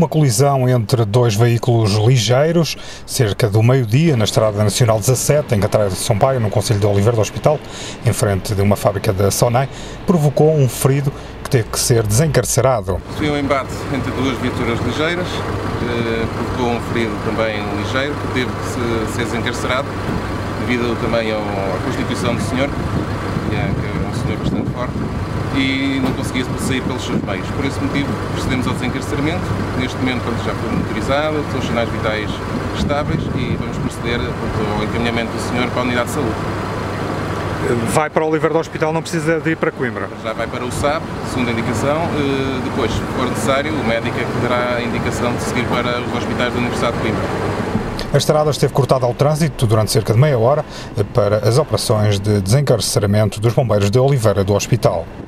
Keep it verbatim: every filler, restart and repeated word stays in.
Uma colisão entre dois veículos ligeiros, cerca do meio-dia, na Estrada Nacional dezassete, em Catarina de São Paio, no concelho de Oliveira do Hospital, em frente de uma fábrica da Sonai, provocou um ferido que teve que ser desencarcerado. Foi um embate entre duas viaturas ligeiras, que provocou um ferido também ligeiro, que teve que ser desencarcerado, devido também à constituição do senhor, que é um senhor bastante forte, e não conseguia sair pelos seus meios. Por esse motivo, procedemos ao desencarceramento. Neste momento, já foi monitorizado, são os sinais vitais estáveis e vamos proceder ao encaminhamento do senhor para a unidade de saúde. Vai para o Oliveira do Hospital, não precisa de ir para Coimbra? Já vai para o S A P, segunda indicação. Depois, se for necessário, o médico é que terá a indicação de seguir para os hospitais da Universidade de Coimbra. A estrada esteve cortada ao trânsito durante cerca de meia hora para as operações de desencarceramento dos bombeiros de Oliveira do Hospital.